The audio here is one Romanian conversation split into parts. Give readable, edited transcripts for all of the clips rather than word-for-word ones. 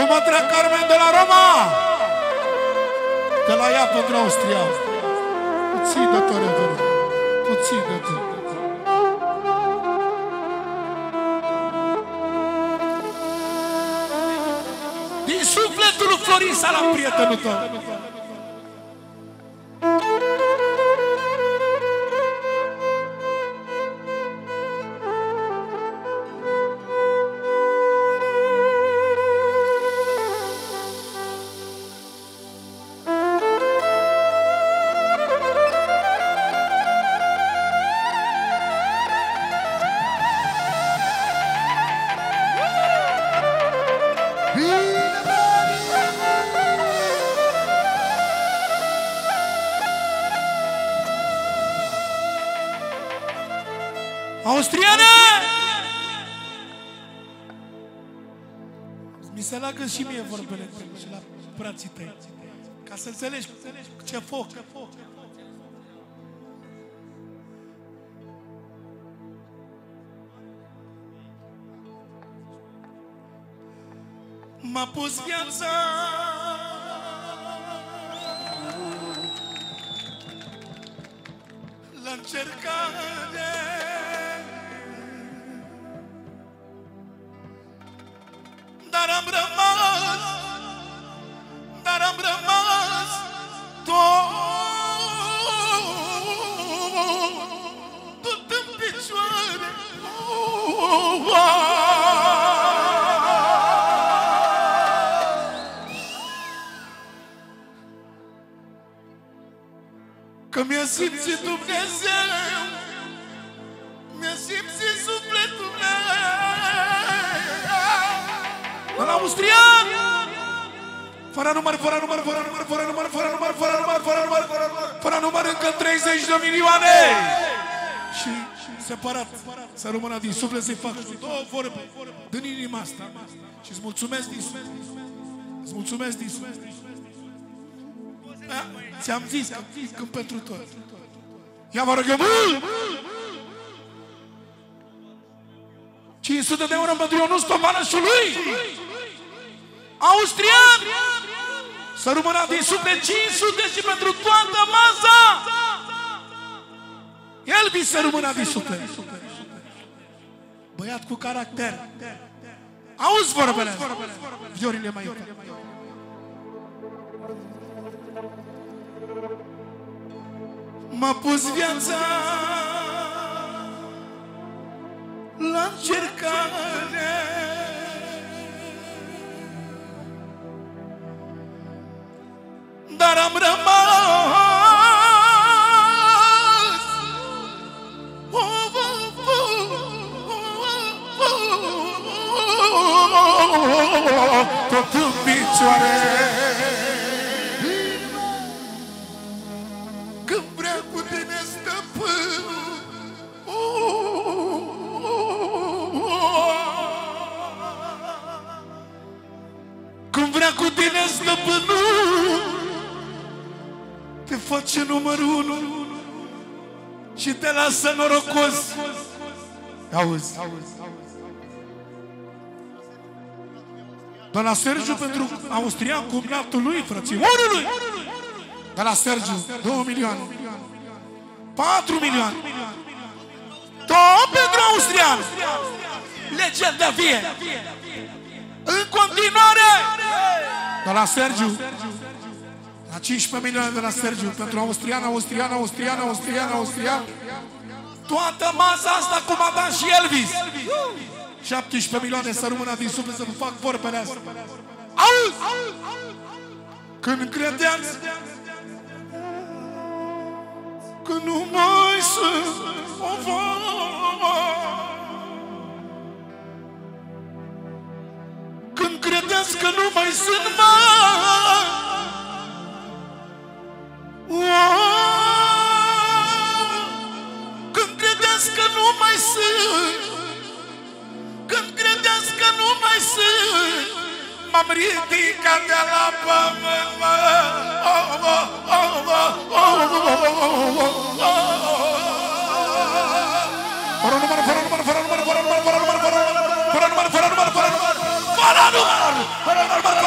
Mătră Carmen de la Roma, de la ea pentru Austria. Puțin de tău, puțin de tău. Din sufletul lui Florin Salam, prietenul tău. Austriane! Mi se leagă și mie vorbele tale și la frații tăi, ca să înțelegi ce foc. M-a pus viața la încercare, dar am rămas tot în picioare. Că mi-a simțit Dumnezeu, mi-a simțit sufletul meu. În austrian! Fără număr, fără număr, fără număr, fără număr, fără număr, fără număr, fără număr, fără număr, încă 30 de milioane! Și separat, să rămână din suflet să-i fac două vorbe din inima asta. Și îți mulțumesc din suflet. Îți mulțumesc din suflet. Ți-am zis că când pentru tot. Ia vă rog eu mult! 500 de euro pentru Ionuț Tovarășului! Austrian! Să rămână din suflet 500 și pentru toată masa! Elvis să rămână din suflet! Băiat cu caracter! Auzi vorbele! Viorile mai iute! M-a pus viața la încercare, dar am rămas tot în picioare. Când vrea cu tine stăpânul, când vrea cu tine stăpânul, te face numărul 1 și te lasă norocos. Auzi? De la Sergiu pentru austrian, cumnatul lui, frățiorului. De la Sergiu, 2 milioane. 4 milioane. Tot pentru austrian. Legenda vie. În continuare. De la Sergiu. La 15 milioane de la Sergiu. Pentru austrian, austrian, austrian, austrian, austrian. Toată masa asta cum a dat și Elvis. 17 milioane să rămână din suflet să nu fac vorbele astea. Auzi! Când credeați că nu mai sunt o vamă, când credeați că nu mai sunt când credeați că nu mai sunt, când credeați că nu mai sunt, m-am ridicat de la pământ. Fără număr, fără număr, fără număr, fără număr, fără număr, fără număr, fără număr, fără număr, fără număr, fără număr, fără număr, fără număr,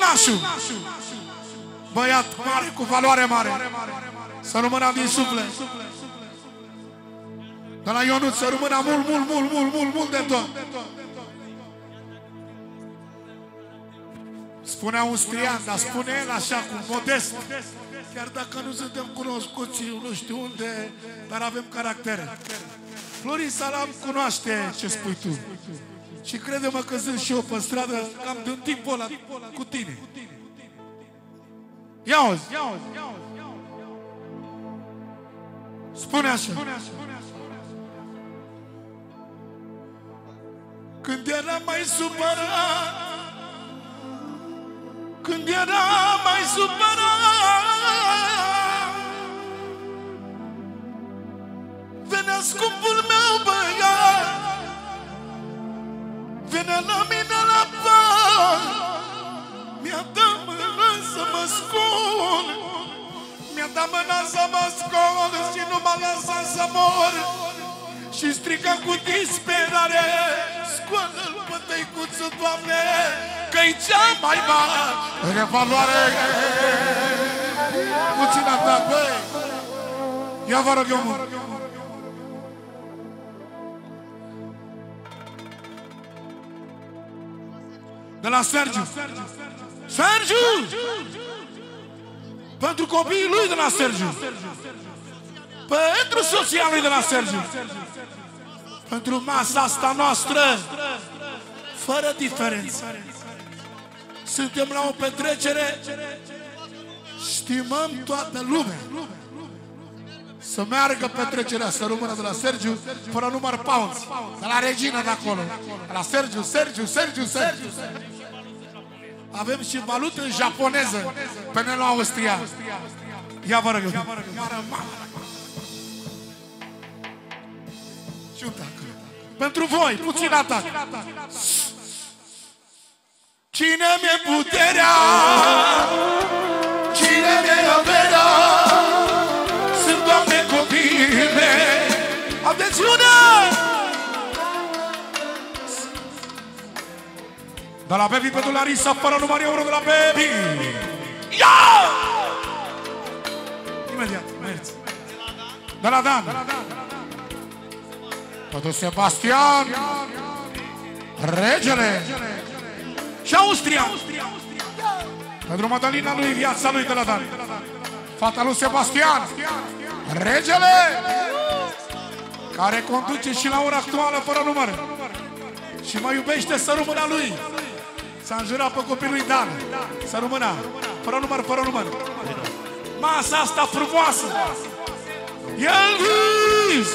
Nașu, băiat mare, cu valoare mare, să rămână din suflet. De la Ionut să rămână mult de tot. Spune austrian, dar spune el așa, cu modest. Chiar dacă nu suntem cunoscuți, nu știu unde, dar avem caractere. Florin Salam cunoaște ce spui tu. Și crede-mă că sunt și eu pe stradă, cam din timpul ăla cu tine. Ia-o-zi! Spune așa. Când eram mai supărat, când eram mai supărat, venea scumpul meu băiat, venea la mine la bani, mi-a dat mâna să mă scol, mi-a dat mâna să mă scol și nu m-a lăsat să mor. Și striga cu disperare, scoală-l pe tăicuțu, Doamne, că-i cea mai mare valoare. Puțin atac, băi. Ia vă rog eu mult. De la Sergiu. Sergiu! Pentru copiii lui de la Sergiu. Pentru soția lui de la Sergiu. Pentru masa asta noastră, fără diferență. Suntem la o petrecere, stimăm toată lumea. Să meargă petrecerea, să rămână de la Sergiu, fără număr pounds, de la Regina de acolo. De la Sergiu. Avem și valută japoneză, penelul austrian. Ia vă rog eu. Pentru voi, puțin atac. Cine mi-e puterea? Cine mi-e averea? Sunt, Doamne, copiii mei. Atențiune! De la Baby pentru Larisa, fără număr euro de la Baby. Ia! Imediat, mergi. De la Dan. Pentru Sebastian, regele. Și Austria. Pentru Madalina lui, viața lui de la Dan. Fata lui Sebastian, regele, care conduce și la ora actuală fără număr. Și mă iubește să rămână lui. S-a înjurat pe copilul lui Dan. Să rămână, fără număr. Masa asta frumoasă. Elvis!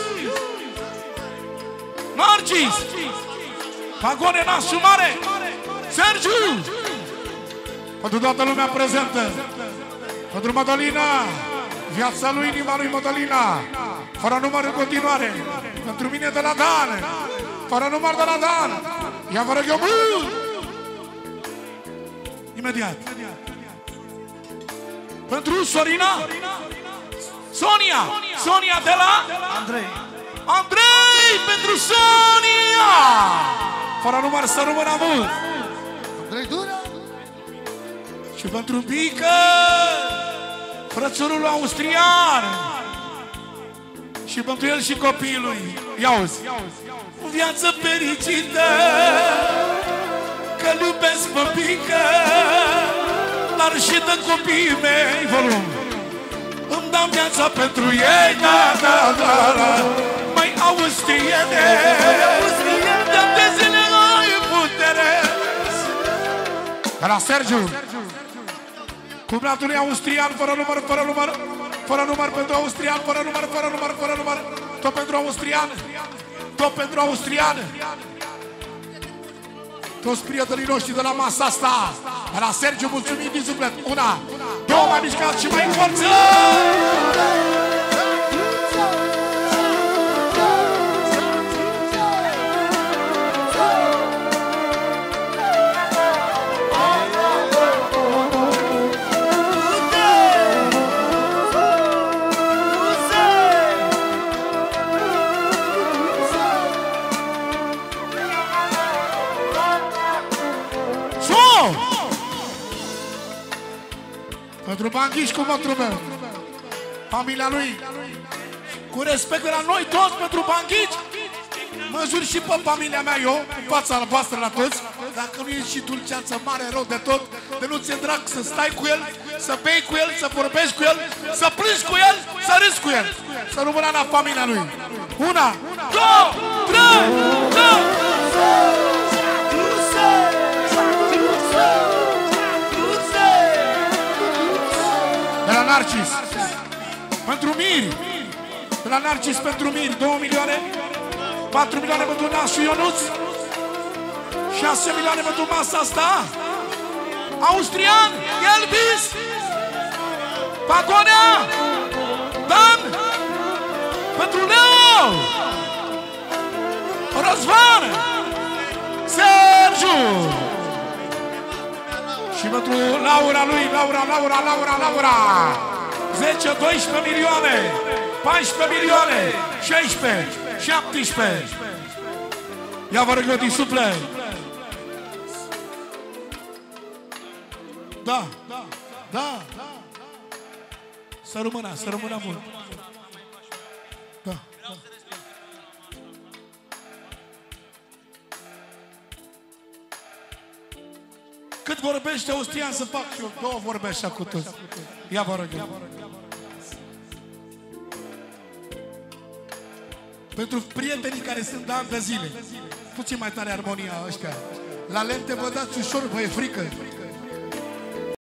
Narcis! Pagone Nașu Mare! Sergiu! Pentru toată lumea prezentă, pentru Madalina, viața lui, inima lui Madalina, fără număr în continuare, pentru mine de la Dan, fără număr de la Dan. Ia vă rog eu mult! Imediat. Pentru Sorina, Sonia de la Andrei, pentru Sonia! Fără număr să rămână mult! Andrei Dura! Și pentru Bică, frățorul austrian! Și pentru el și copiii lui. Ia-uzi! O viață fericită, că iubesc pe Bică, dar și de copiii mei, volum. Îmi dau viața pentru ei, da. Mai austriene, de zile ai putere. De la Sergiu, cumnatului austrian, fără număr pentru austrian, fără număr, tot pentru austrian. Toți prietenii noștri de la masa asta, de la Sergiu, mulțumim din suflet. Una, două, mai mișcați și mai în forță! Pentru Banghiș cu mătrul meu. Familia lui. Cu respect de la noi toți pentru Banghici. Mă jur și pe familia mea eu, în fața voastră la toți. Dacă nu ești și dulceață mare rău de tot, de nu ți-e drag să stai cu el, să bei cu el, să vorbești cu el, să plângi cu el, să râzi cu el. Să rămână la familia lui. Una, două, trei, de la Narcis pentru Miri. De la Narcis pentru Miri 2 milioane, 4 milioane pentru Nasu Ionuț, 6 milioane pentru masa asta. Austrian, Elvis, Pagonea, Dan, pentru Leo, Răzvan, Sergiu și pentru Laura lui, Laura 10, 12 milioane, 14 milioane, 16, 17. Ia vă rog eu din suflet. Da. Să rămână mult. Da. Cât vorbește Austrian să fac și eu 2 vorbe așa cu toți. Ia vă rog eu. Pentru prietenii care sunt de ani de zile. Puțin mai tare armonia ăștia. La lente vă dați ușor, vă e frică.